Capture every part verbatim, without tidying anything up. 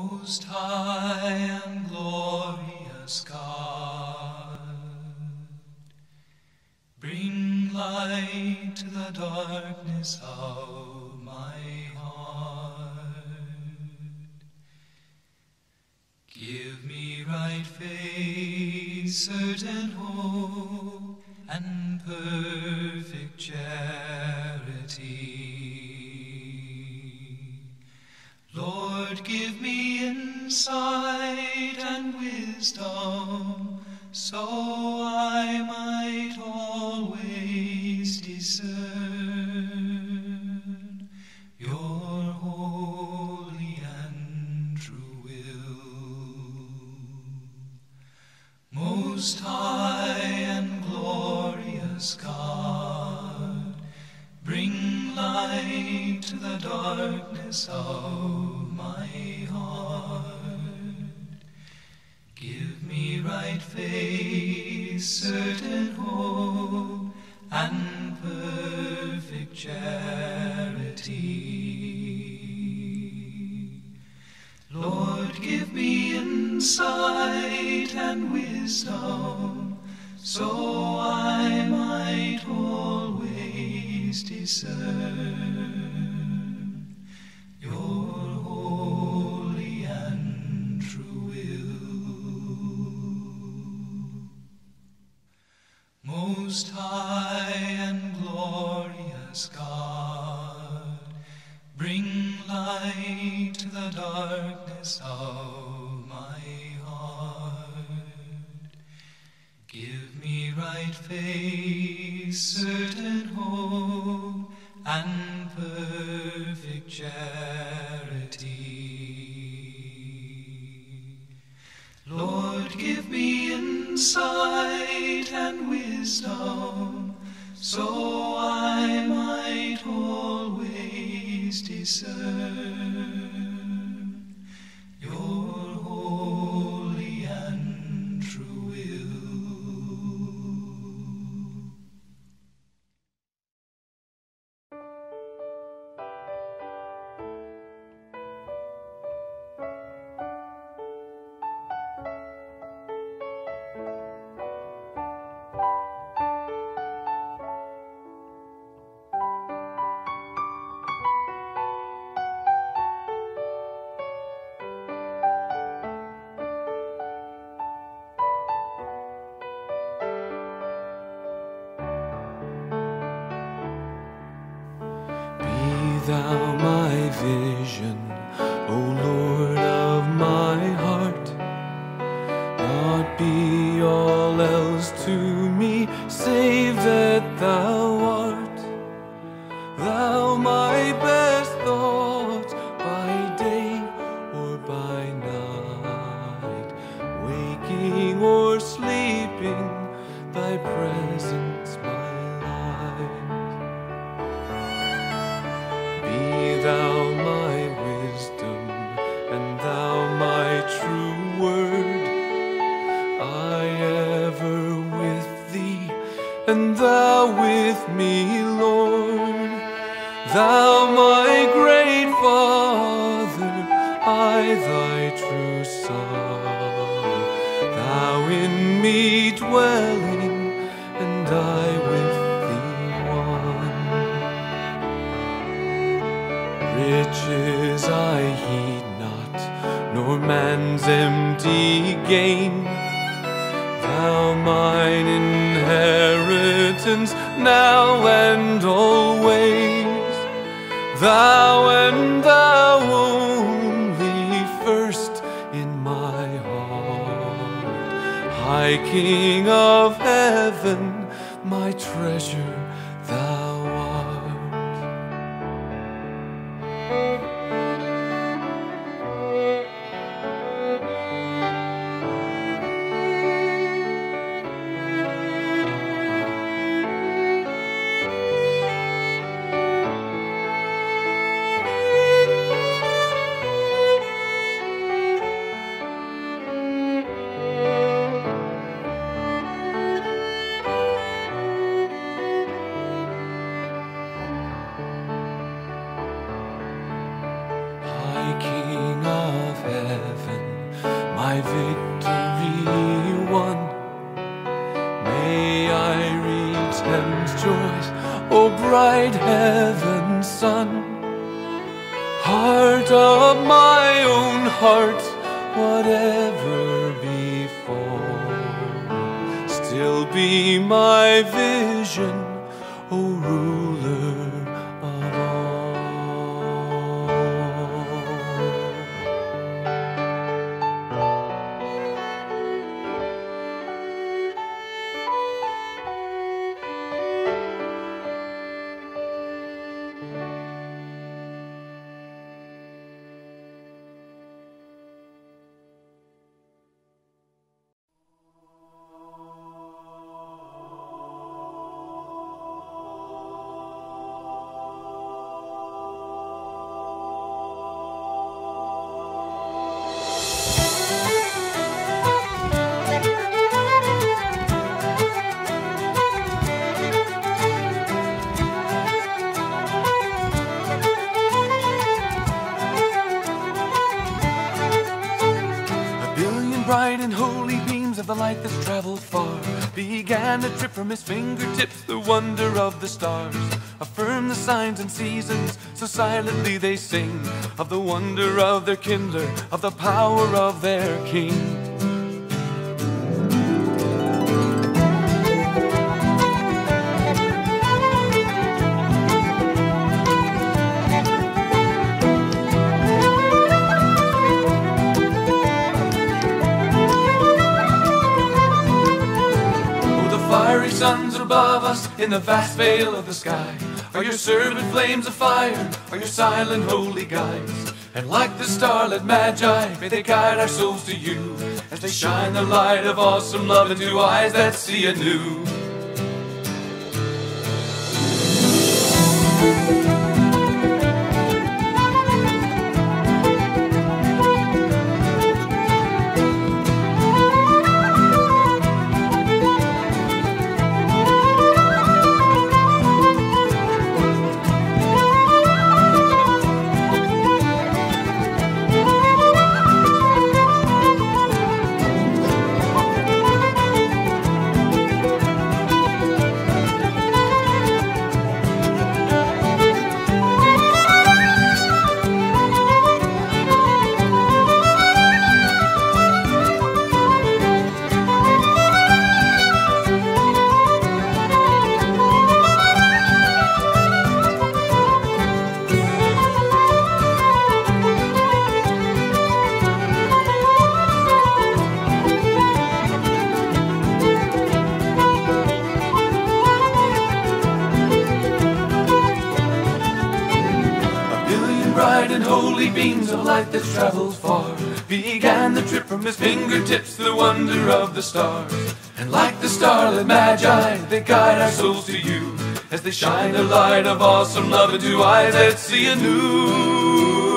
Most high and glorious God, bring light to the darkness of my heart. Give me right faith, certain hope, and perfect charity. Lord, give me insight and wisdom, so I might always discern your holy and true will. Most high and glorious God, bring light to the darkness of my heart. Give me right faith, certain hope, and perfect charity. Lord, give me insight and wisdom, so I might always discern your holy and true will. Most high and glorious God, bring light to the darkness of my heart. Give me right faith, certain hope, and perfect charity. Lord, give me insight and wisdom, so I might always discern your holy and true will. Thou my vision, O Lord of my heart, not be all else to me, save that thou art. Thou my best thoughts by day or by night, waking or sleeping, thy presence my light. Be thou my wisdom, and thou my true word. I ever with thee, and thou with me, Lord. Thou my great Father, I thy true Son. Thou in me dwelling, and I with thee one. Riches I heed not, nor man's empty gain. Thou mine inheritance, now and always. Thou and thou only first in my heart. High King of heaven, my treasure thou art. my victory won. May I reach heaven's joys, O bright heaven's sun. Heart of my own heart, whatever befall, still be my vision, O ruler of all. Bright and holy beams of the light that's traveled far began to trip from his fingertips the wonder of the stars. Affirm the signs and seasons, so silently they sing of the wonder of their kindler, of the power of their king. Fiery suns are above us in the vast veil of the sky. Are your servant flames of fire, are your silent holy guides. And like the starlit magi, may they guide our souls to you, as they shine the light of awesome love into eyes that see anew. Bright and holy beams of light that travels far began the trip from his fingertips, the wonder of the stars. And like the starlit magi, they guide our souls to you, as they shine the light of awesome love into eyes that see anew.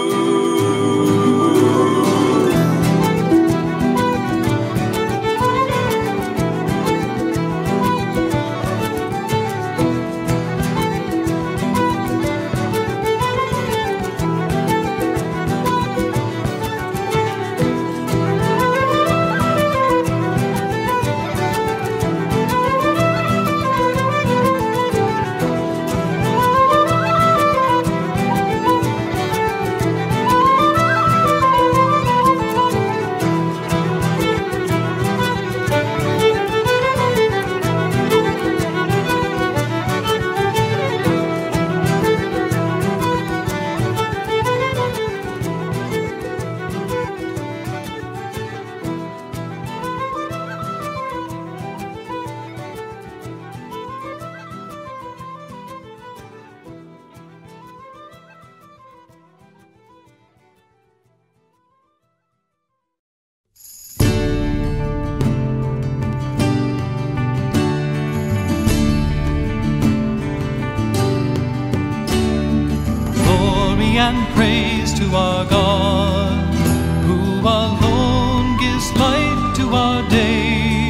And praise to our God, who alone gives light to our day.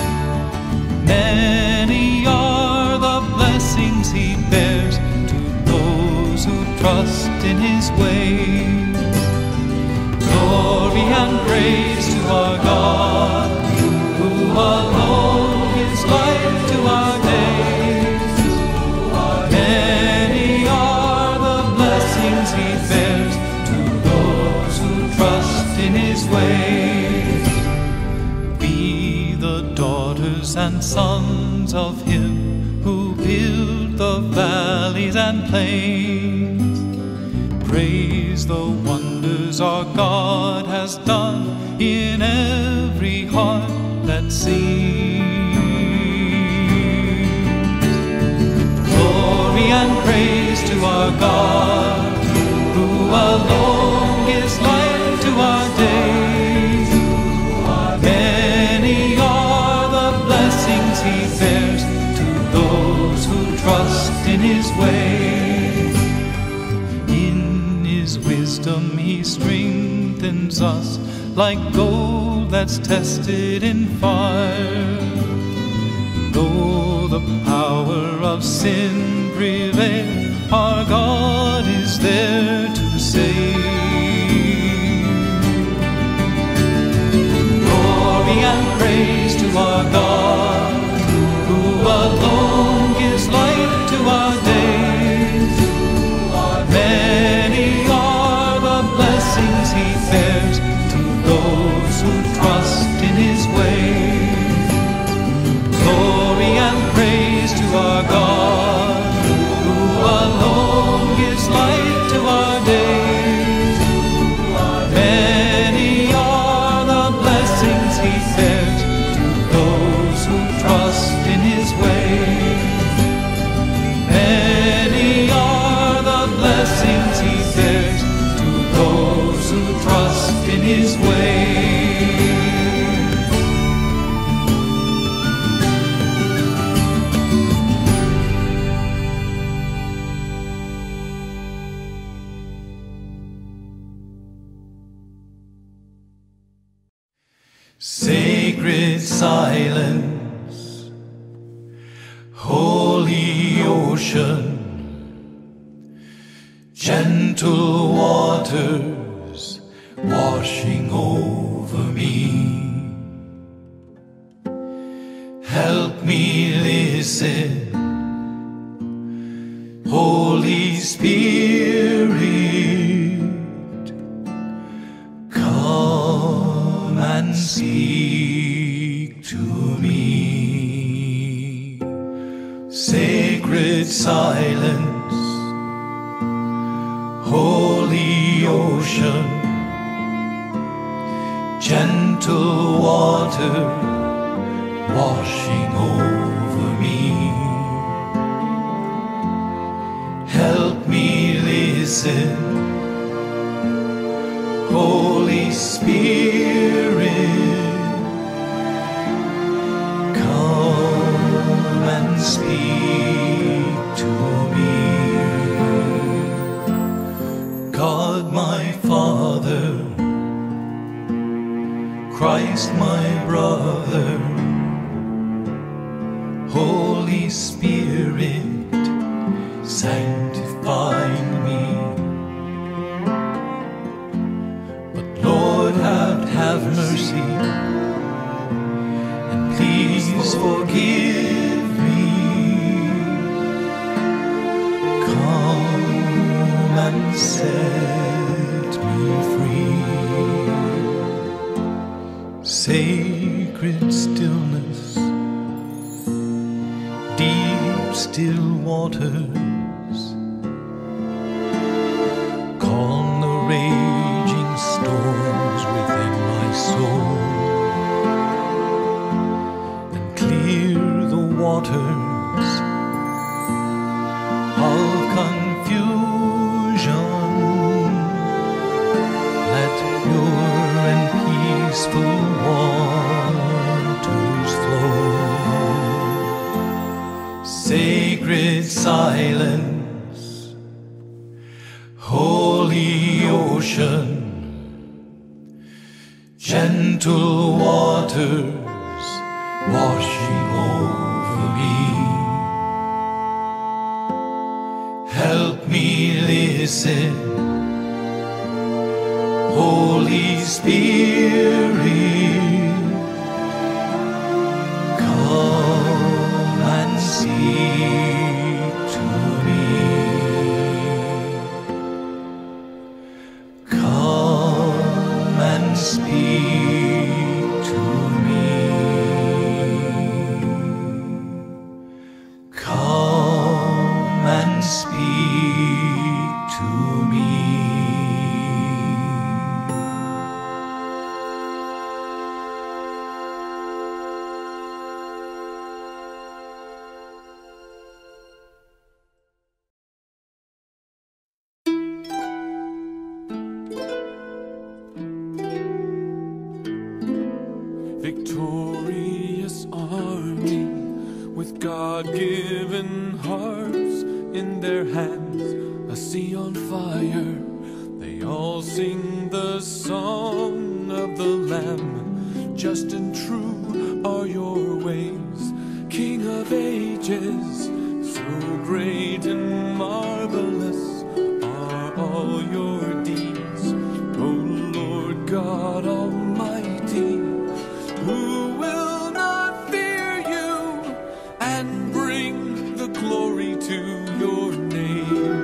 Many are the blessings he bears to those who trust in his way. Glory and and praise to our God, who alone gives life to our days. Many are the blessings he bears to those who trust in his ways. Be the daughters and sons of him who build the valleys and plains. Praise the wonders our God has done in every heart that sings. Glory and praise to our God, who alone gives life to our days. Many are the blessings he bears to those who trust in his ways. In his wisdom he strengthens us like gold that's tested in fire. Though the power of sin prevail, our God is there to save. Glory and praise to our God, who alone gives life to our days. Many are the blessings he bears to those who trust in his ways. Glory and praise to our God, who alone gives life to our days. Many are the blessings he bears to those who trust in his ways. Many are the blessings he bears to those who trust in his ways. Sacred silence, holy ocean, gentle waters washing over me. Help me listen, Holy Spirit, come and speak to me. Sacred silence, holy ocean, gentle water washing over me. Help me listen, Holy Spirit, come and speak to me. God my Father, Christ my brother, Holy Spirit, sanctify me. But Lord, have, have mercy, and please forgive me. Come and set me free. Sacred stillness, deep still waters, calm the raging storms within my soul, and clear the waters of confusion. Let pure and peaceful waters flow. Sacred silence, holy ocean, gentle waters washing over me. Help me listen, Holy Holy Spirit, come and speak to me. Come and speak to me. Come and speak to me. Victorious army with God-given harps in their hands, a sea on fire. They all sing the song of the Lamb. Just and true are your ways, King of ages. So great and marvelous are all your deeds, O Lord God Almighty. Who will not fear you and bring the glory to your name?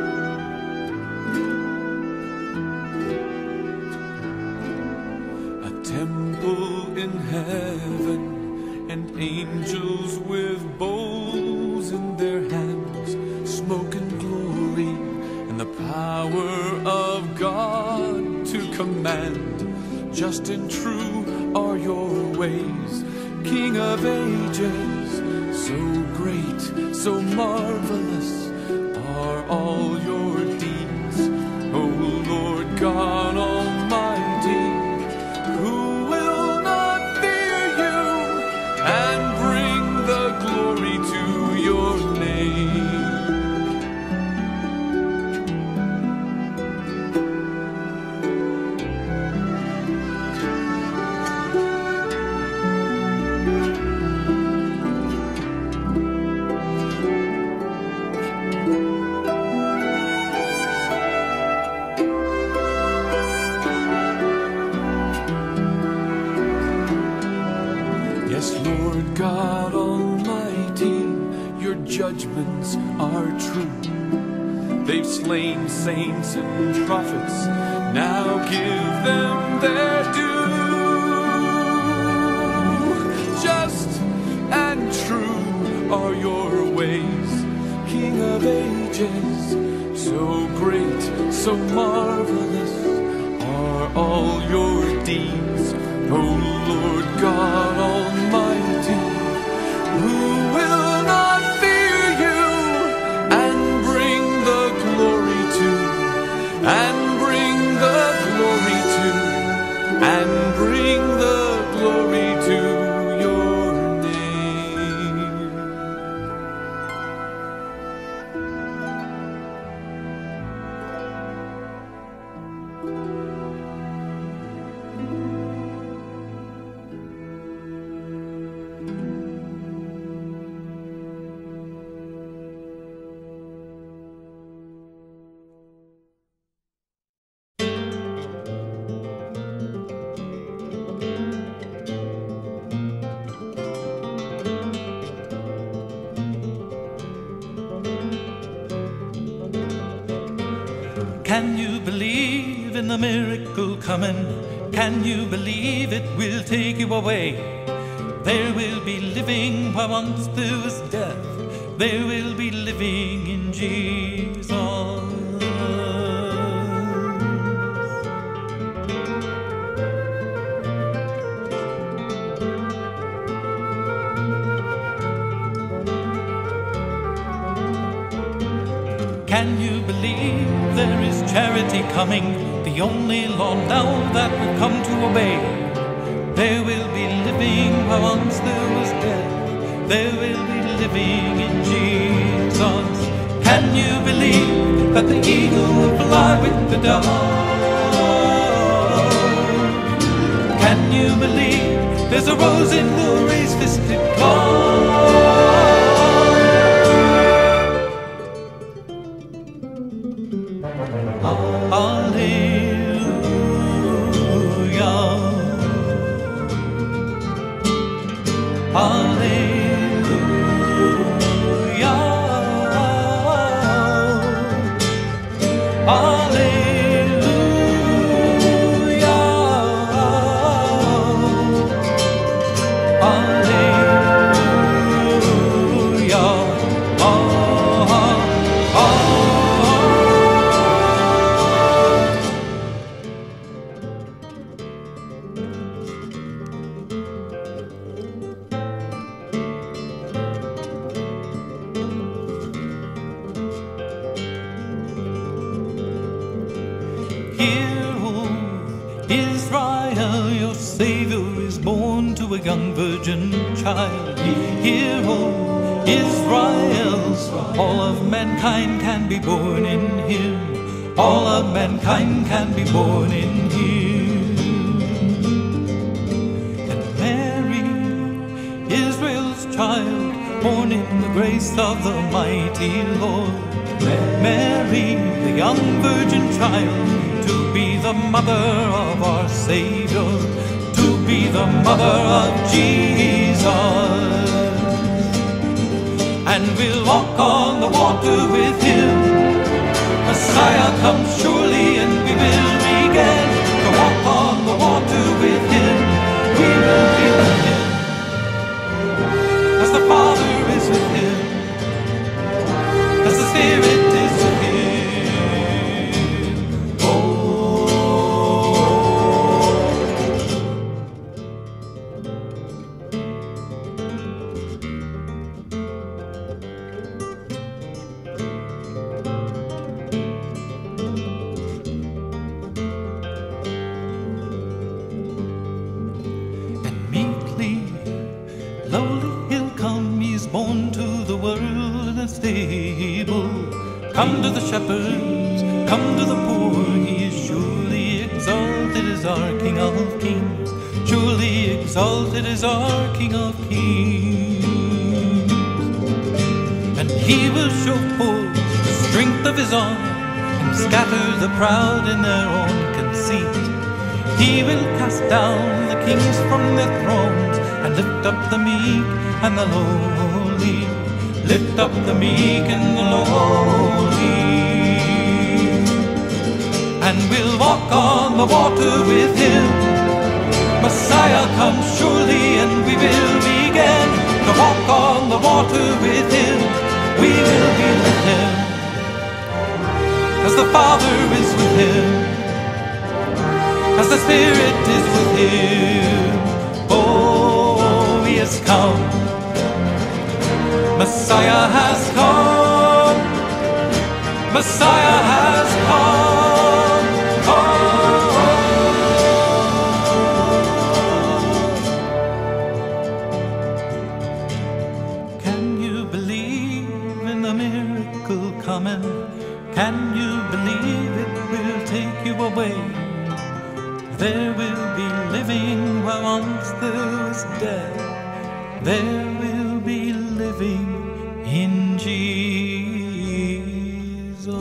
A temple in heaven and angels with bowls in their hands, smoke and glory and the power of God to command. Just and true are your ways, King of ages. So great, so marvelous are all your deeds, O Lord God Almighty. Who will not fear you and bring the glory to your name? Lord God Almighty, your judgments are true. They've slain saints and prophets, now give them their due. Just and true are your ways, King of ages. So great, so marvelous are all your deeds, O Lord God Almighty. Who will not fear you and bring the glory to, and bring the glory to, and bring the glory to your name? Can you believe in the miracle coming? Can you believe it will take you away? There will be living where once there was death. There will be living in Jesus. Can you believe there is charity coming, the only law now that will come to obey? There will be living where once there was death. There will be living in Jesus. Can you believe that the eagle will fly with the dove? Can you believe there's a rose in the raised-fisted cloud? Hallelujah. Israel, your Savior is born to a young virgin child. Hear, O Israel, all of mankind can be born in Him. All of mankind can be born in Him. And Mary, Israel's child, born in the grace of the mighty Lord. Mary, the young virgin child, to be the mother of our Savior, to be the mother of Jesus. And we'll walk on the water with Him. Messiah comes surely, and we will begin to walk on the water with Him. We will be with Him, as the Father is with Him, as the Spirit is with Him. Lowly he'll come, he's born to the world in a stable. Come to the shepherds, come to the poor, he is surely exalted as our King of kings. Surely exalted as our King of kings. And he will show forth the strength of his arm, and scatter the proud in their own conceit. He will cast down the kings from their thrones, and lift up the meek and the lowly. Lift up the meek and the lowly. And we'll walk on the water with Him. Messiah comes surely, and we will begin to walk on the water with Him. We will be with Him, as the Father is with Him, as the Spirit is with Him. Oh, He has come, Messiah has come, Messiah has come. Oh, can you believe in the miracle coming? Can you believe it will take you away? There will be living where once there was death. There will be living in Jesus.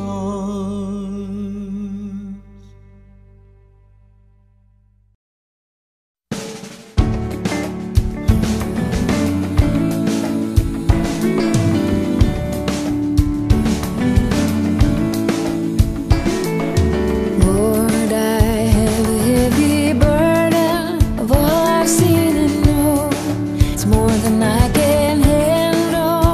More than I can handle.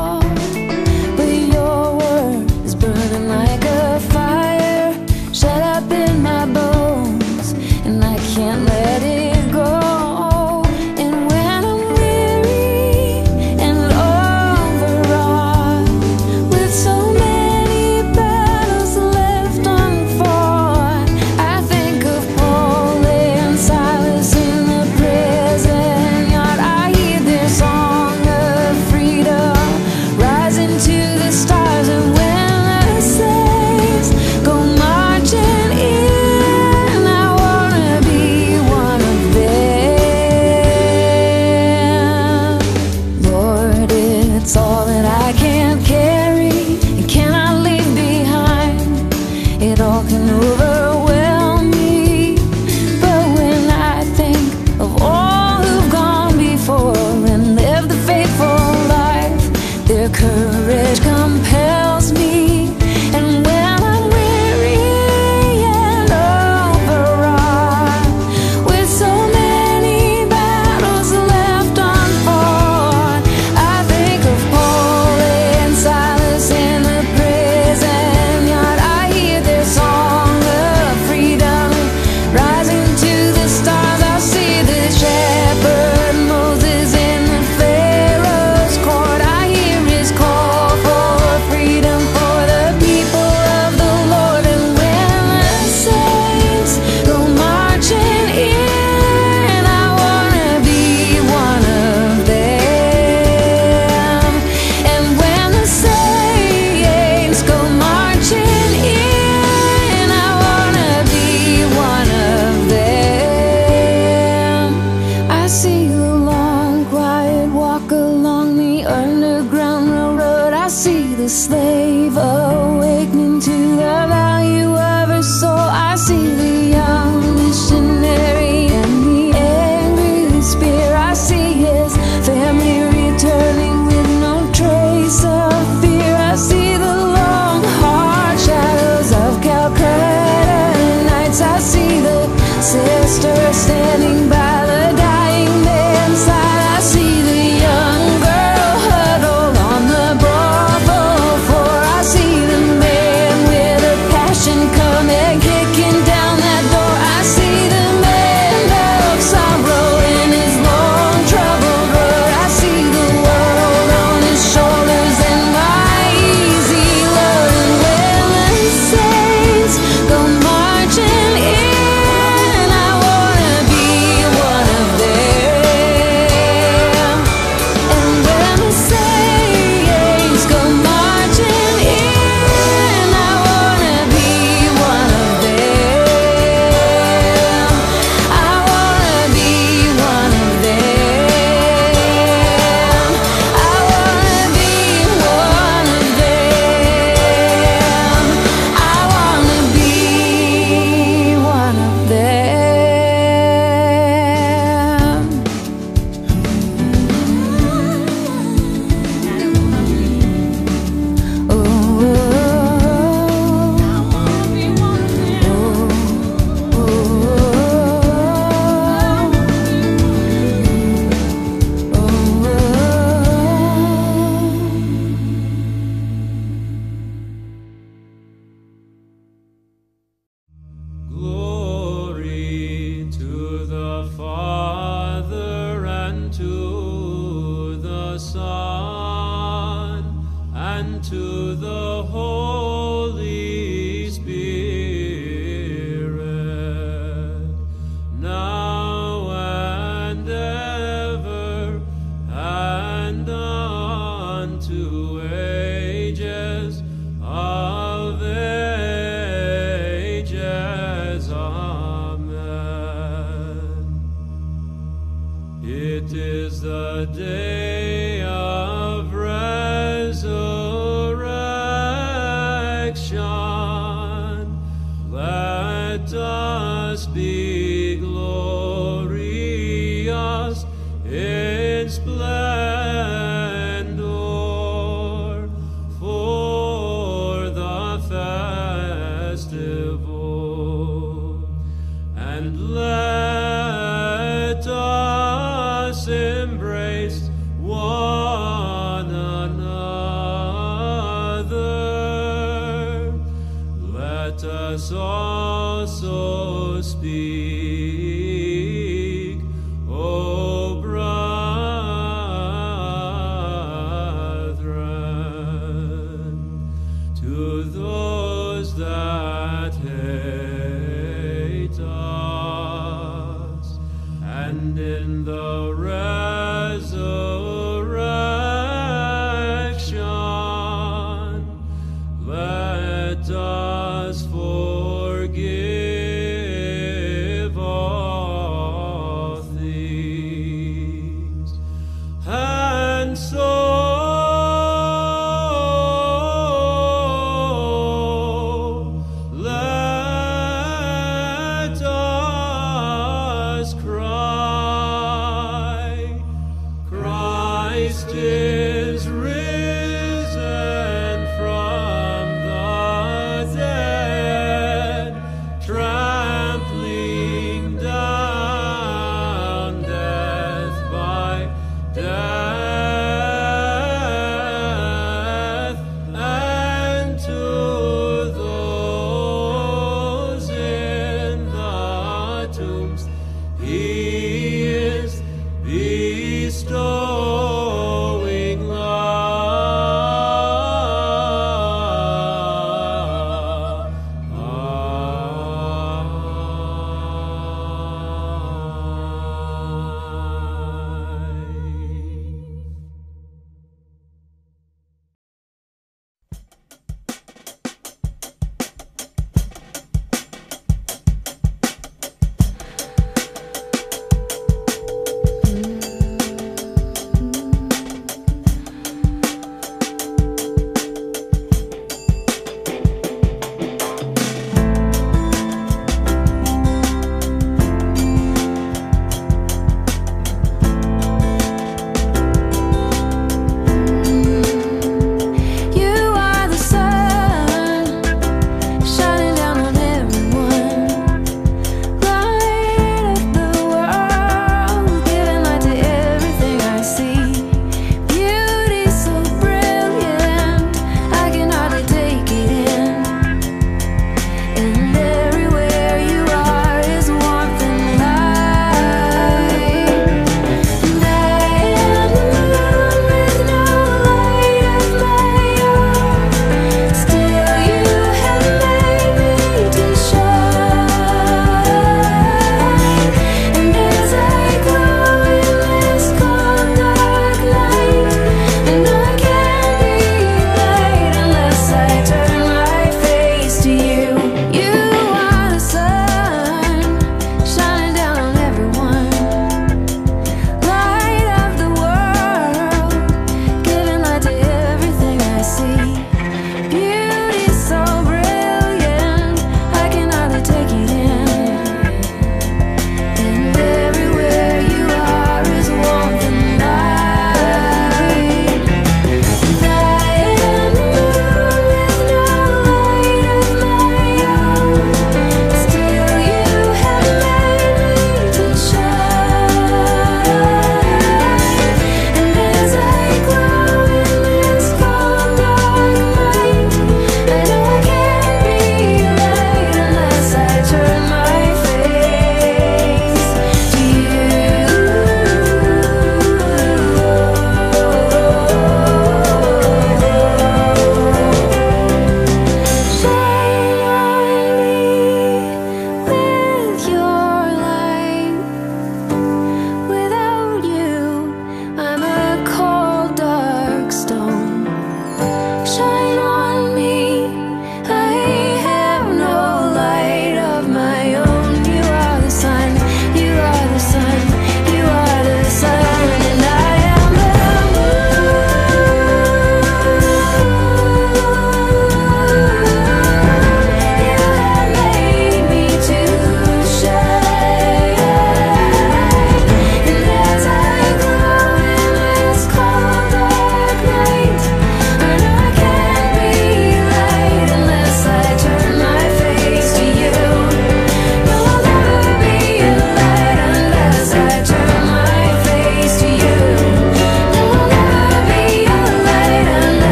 It is the day of resurrection. Let us be glorious in splendor for the festival, and let us embrace one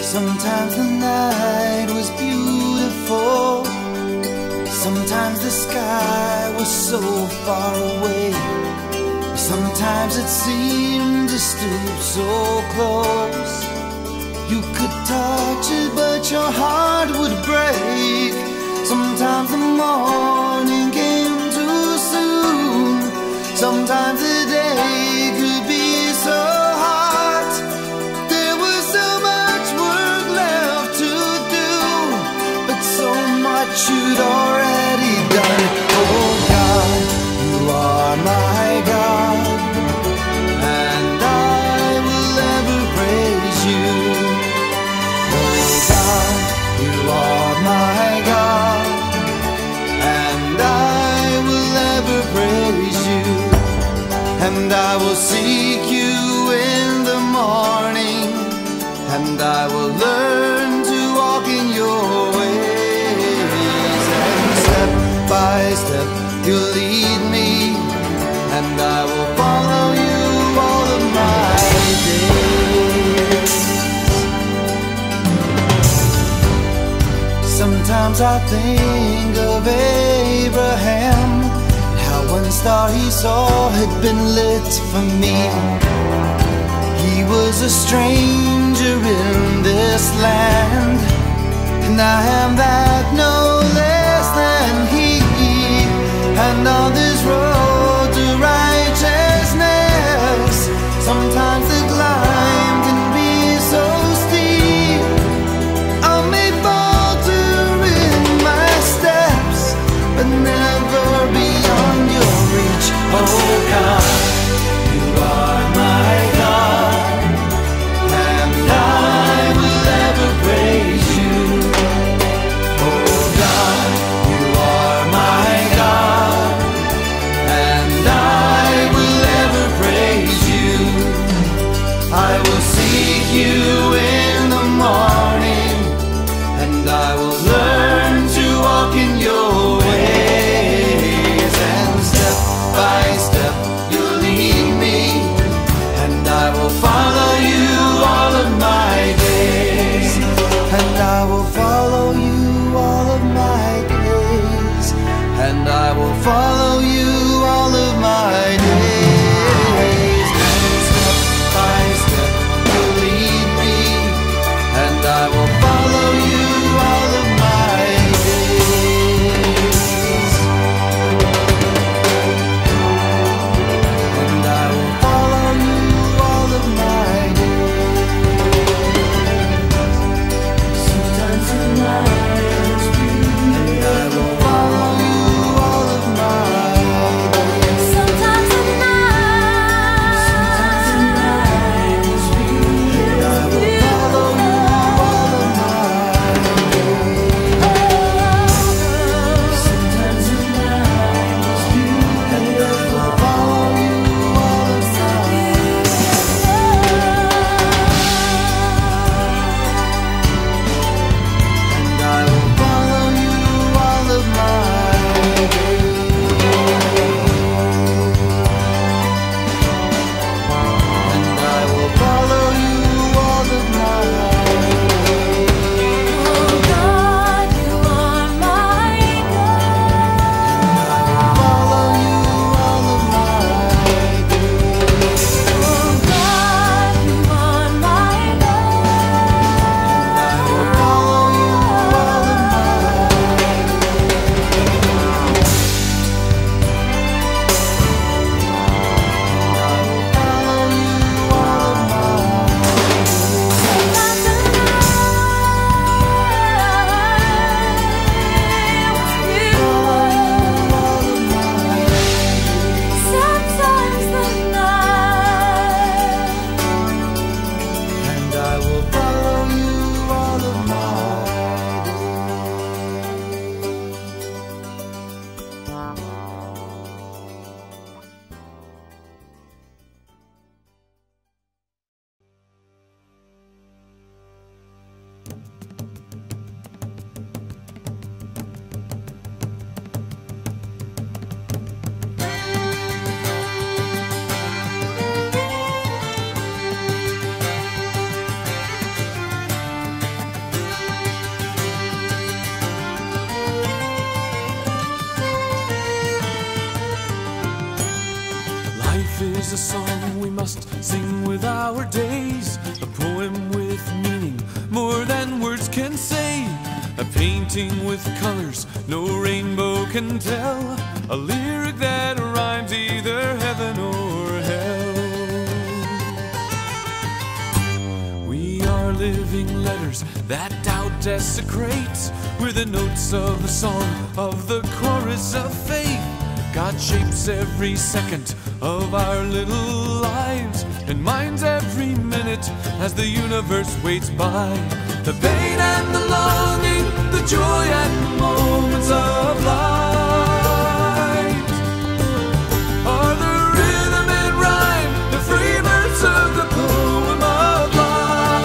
Sometimes the night was beautiful, sometimes the sky was so far away, sometimes it seemed to stoop so close. You could touch it but your heart would break. Sometimes the morning came too soon, sometimes the day could be so hot. There was so much work left to do, but so much you'd already done. Oh God, you are my God, and I will ever praise you. Oh God, you are my God, and I will ever praise you. And I will seek you in the morning, and I will learn to walk in your ways. And step by step you lead me, and I will follow you all of my days. Sometimes I think of Abraham, how one star he saw had been lit for me. He was a stranger in this land, and I am that no less than he. And on this road to righteousness, sometimes the climb can be so steep. I may falter in my steps, but never beyond your reach. Oh God, you are my God, and I will ever praise you. Oh God, you are my God, can say. A painting with colors no rainbow can tell. A lyric that rhymes either heaven or hell. We are living letters that doubt desecrates. We're the notes of the song of the chorus of faith. God shapes every second of our little lives and minds every minute as the universe waits by. The pain and the longing, the joy and the moments of light are the rhythm and rhyme, the free verse of the poem of life.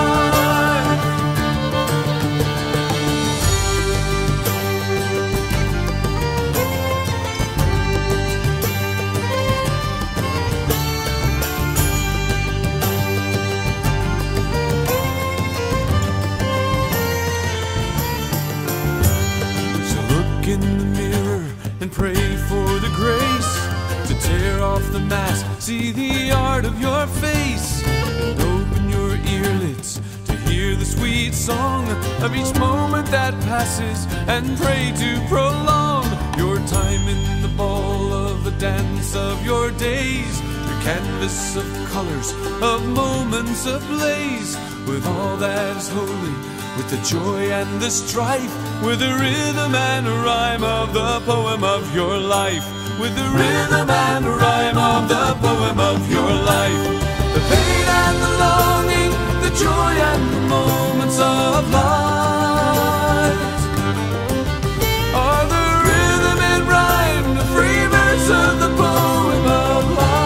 In the mirror and pray for the grace to tear off the mask, see the art of your face, and open your earlids to hear the sweet song of each moment that passes, and pray to prolong your time in the ball of the dance of your days, your canvas of colors, of moments ablaze, with all that is holy, with the joy and the strife, with the rhythm and rhyme of the poem of your life, with the rhythm and rhyme of the poem of your life. The pain and the longing, the joy and the moments of light are the rhythm and rhyme, the free verse of the poem of life.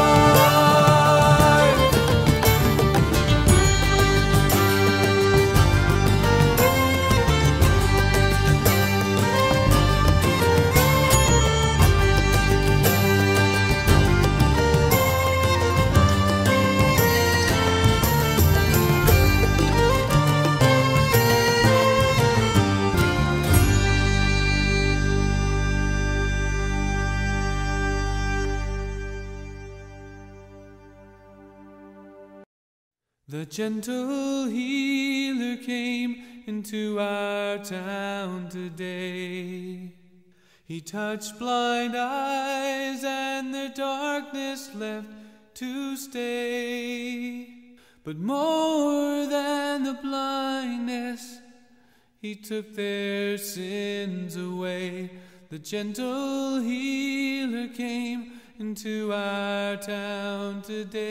The gentle healer came into our town today. He touched blind eyes and their darkness left to stay. But more than the blindness, he took their sins away. The gentle healer came into our town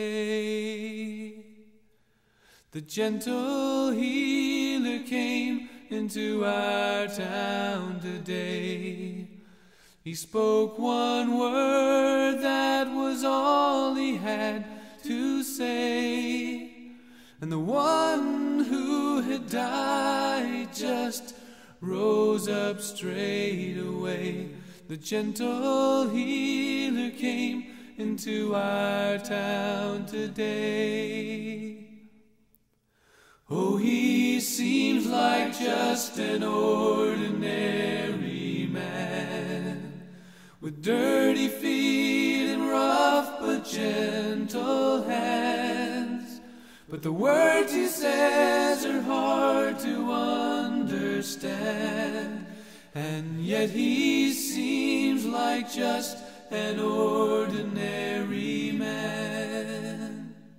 today. The gentle healer came into our town today. He spoke one word that was all he had to say, and the one who had died just rose up straight away. The gentle healer came into our town today. Oh, he seems like just an ordinary man, with dirty feet and rough but gentle hands. But the words he says are hard to understand, and yet he seems like just an ordinary man.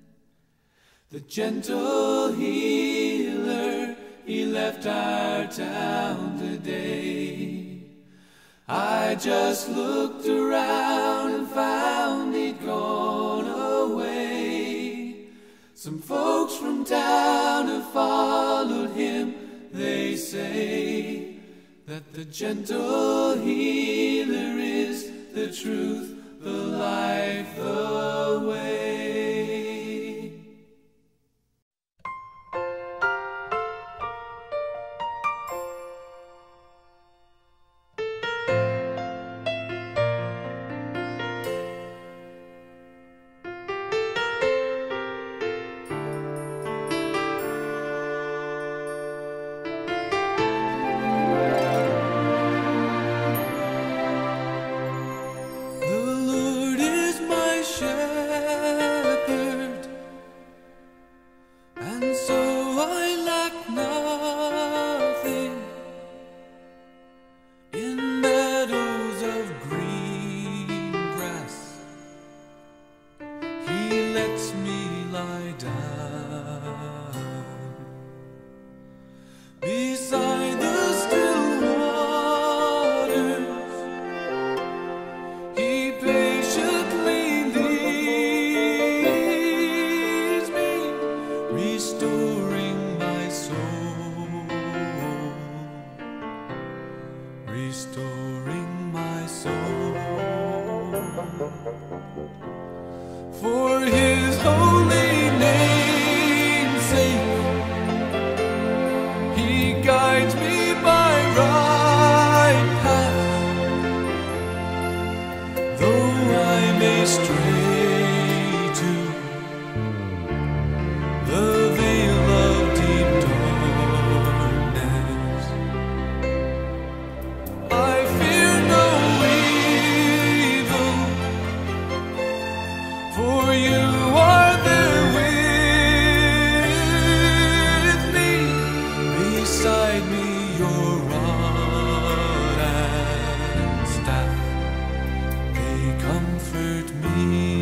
The gentle healer, he left our town today. I just looked around and found he'd gone away. Some folks from town have followed him. They say that the gentle healer is the truth, the life, the way. The Lord is my shepherd, restoring my soul, restoring my soul. For His holy name's sake, He guides me by right path, though I may stray to the veil of deep darkness. I fear no evil, for You are there with me. Beside me Your rod and staff, they comfort me.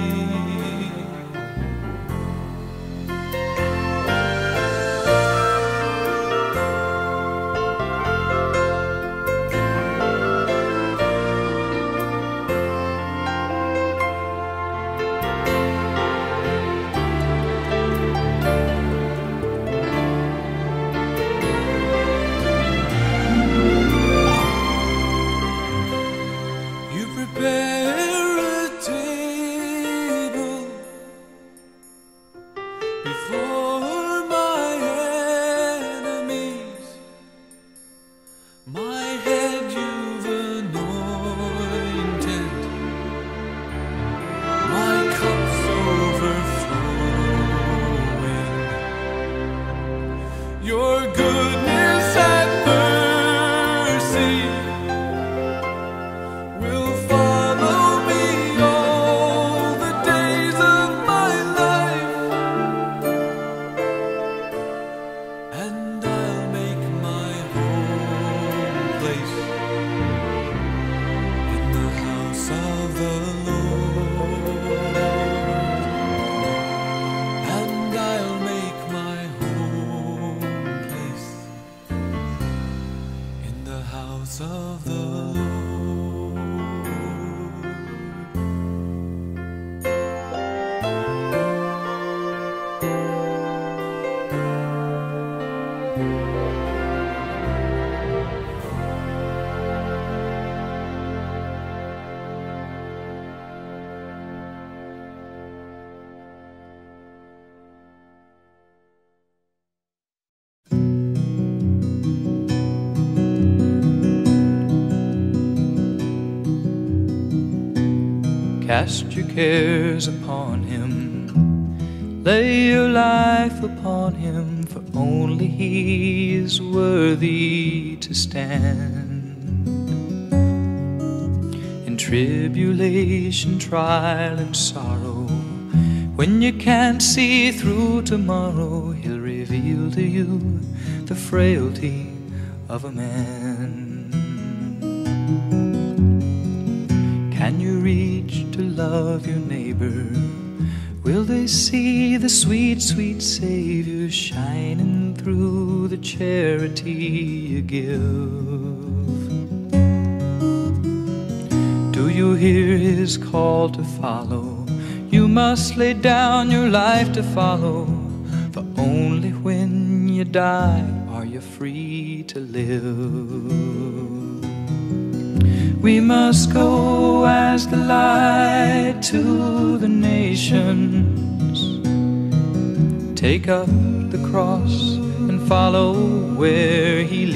You prepare a table before my enemies. My head You've anointed, my cup's overflowing. Your goodness and mercy will follow me all the days of my life, and I'll make my home place in the house of the Lord, and I'll make my home place in the house of the Lord. Cast your cares upon Him, lay your life upon Him, for only He is worthy to stand. In tribulation, trial, and sorrow, when you can't see through tomorrow, He'll reveal to you the frailty of a man. Can you reach to love your neighbor? Will they see the sweet, sweet Savior shining through the charity you give? Do you hear His call to follow? You must lay down your life to follow, for only when you die are you free to live. We must go as the light to the nations, take up the cross and follow where He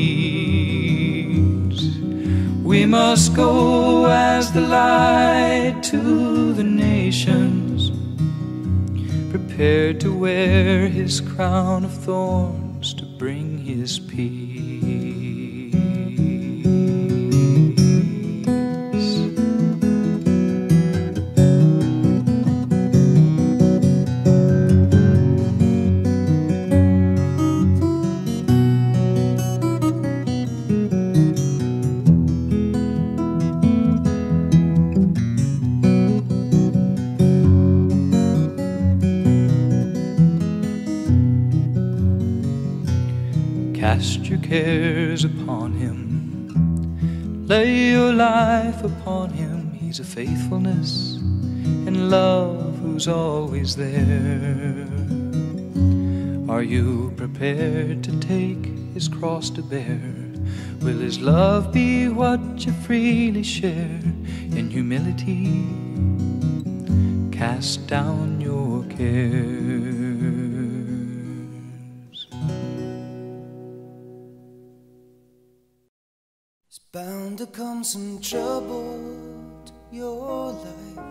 leads. We must go as the light to the nations, prepared to wear His crown of thorns to bring His peace. Cast your cares upon Him, lay your life upon Him. He's a faithfulness and love who's always there. Are you prepared to take his cross to bear? Will his love be what you freely share? In humility, cast down your cares. It's bound to come some trouble to your life.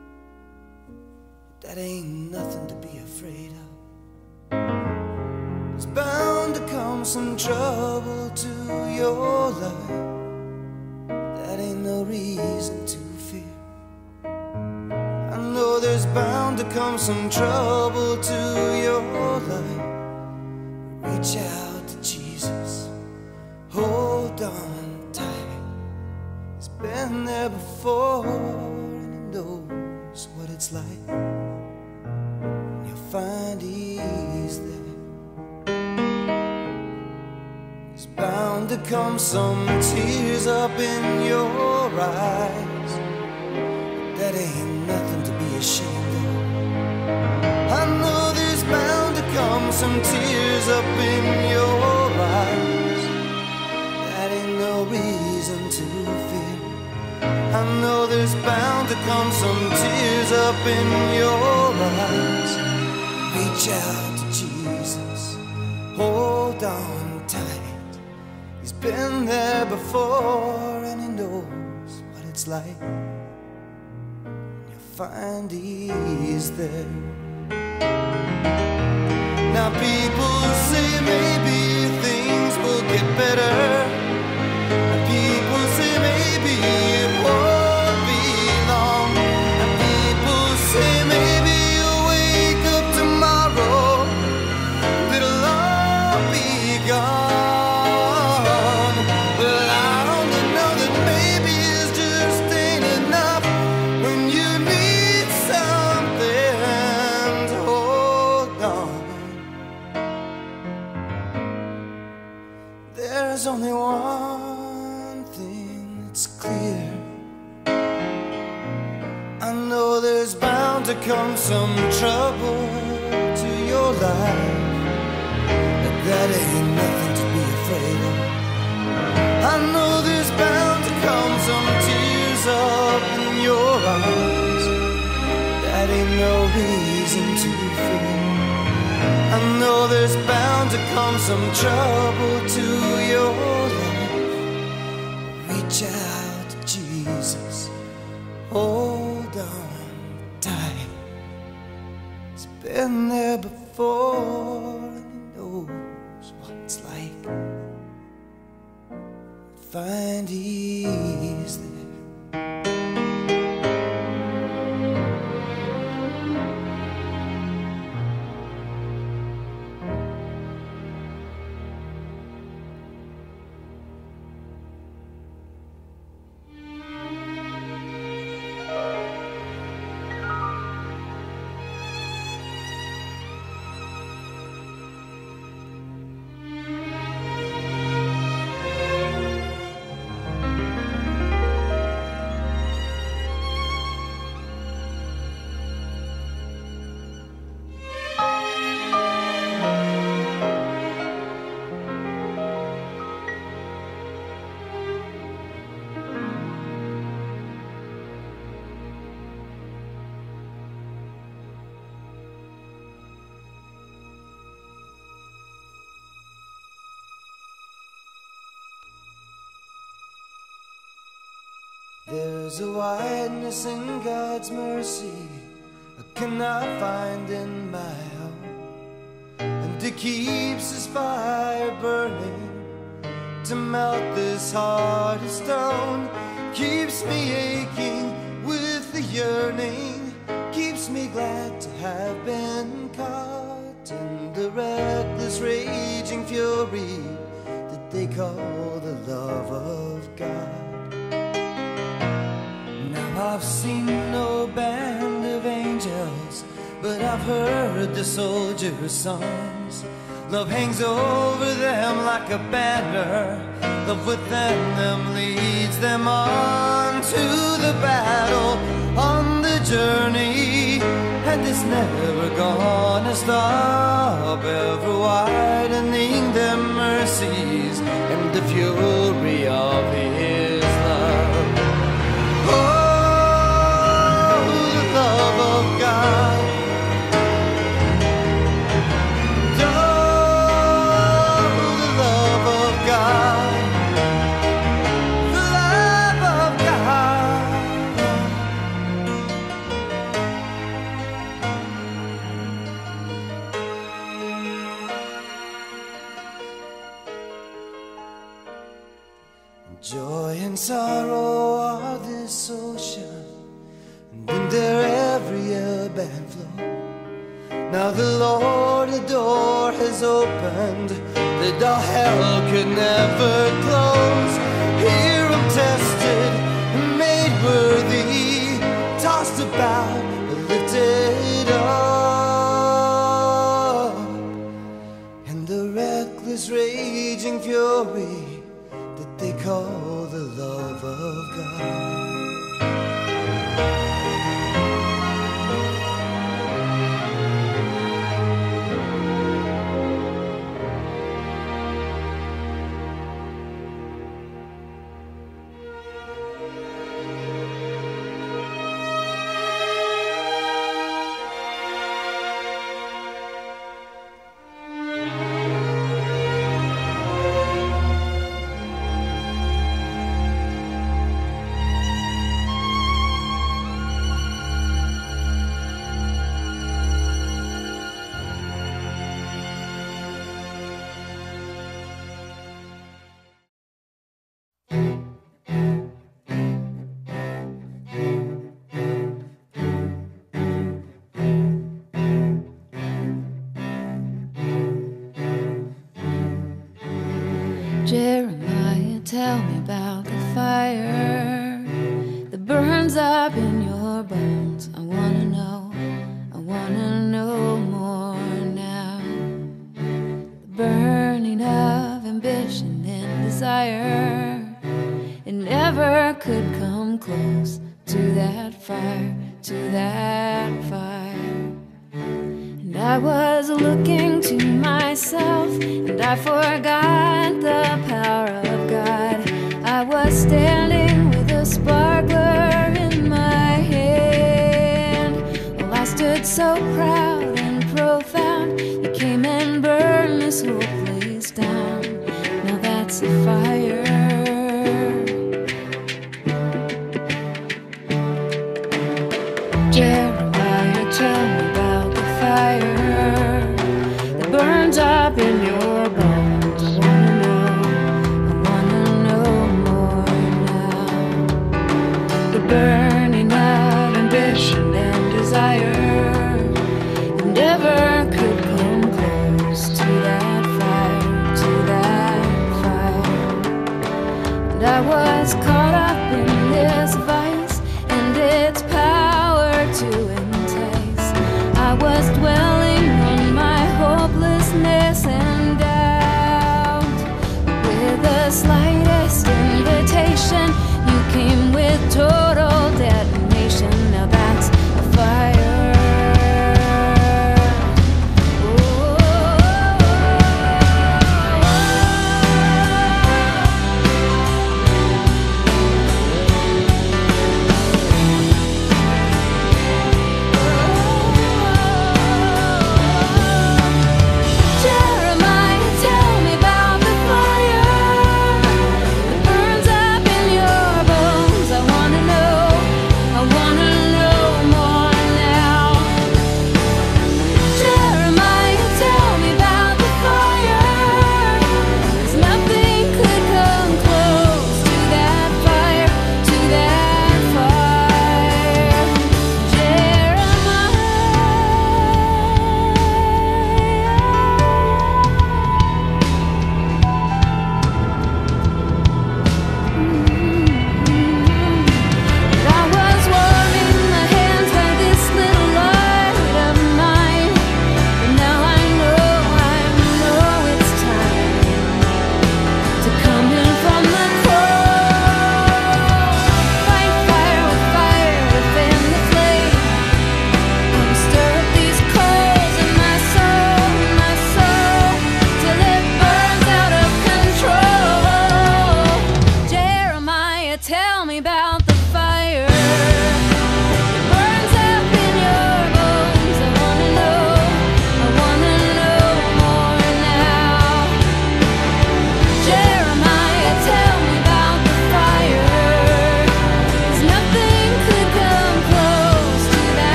That ain't nothing to be afraid of. It's bound to come some trouble to your life. That ain't no reason to fear. I know there's bound to come some trouble to your life. Reach out to Jesus, hold on tight. He's been there before and he knows what it's like. You'll find he's there. There's bound to come some tears up in your eyes. That ain't nothing to be ashamed of. I know there's bound to come some tears up in your eyes. That ain't no reason to fear. I know there's bound to come some tears up in your eyes. Reach out to Jesus, hold on tight. He's been there before and he knows what it's like. You'll find he's there. Now people say maybe things will get better. And people say maybe it won't be long. And people say maybe you'll wake up tomorrow, it'll all be gone. Well, I only know that maybe it just ain't enough when you need something to hold on. There's only one thing that's clear. I know there's bound to come some trouble to your life, but that ain't nothing to be afraid of. I know there's bound to come some tears up in your eyes. That ain't no reason to fear. I know there's bound to come some trouble to your life. Reach out to Jesus, hold on tight. He's been there before and he knows what it's like. Find he's there. There's a wideness in God's mercy I cannot find in my own, and it keeps His fire burning to melt this heart of stone. Keeps me aching with the yearning, keeps me glad to have been caught in the reckless raging fury that they call the love of God. I've seen no band of angels, but I've heard the soldiers' songs. Love hangs over them like a banner. Love within them leads them on to the battle, on the journey, and it's never gonna stop ever fury of His love. Oh, the love of God. Oh, the love of God. The love of God. Joy and sorrow are this ocean, and in their every ebb and flow. Now the Lord, the door has opened, the door hell could never close. Here I'm tested and made worthy, tossed about but lifted up. And the reckless raging fury that they call the love of God. Jeremiah, tell me about the fire that burns up in your bones. I wanna know, I wanna know more now. The burning of ambition and desire, it never could come close to that fire, to that fire. And I was looking to myself, and I forgot the power of God. I was standing with a sparkler in my hand. Well, I stood so proud and profound, you came and burned this whole place down. Now that's a fire. Jeremiah, tell me about the fire that burns up in your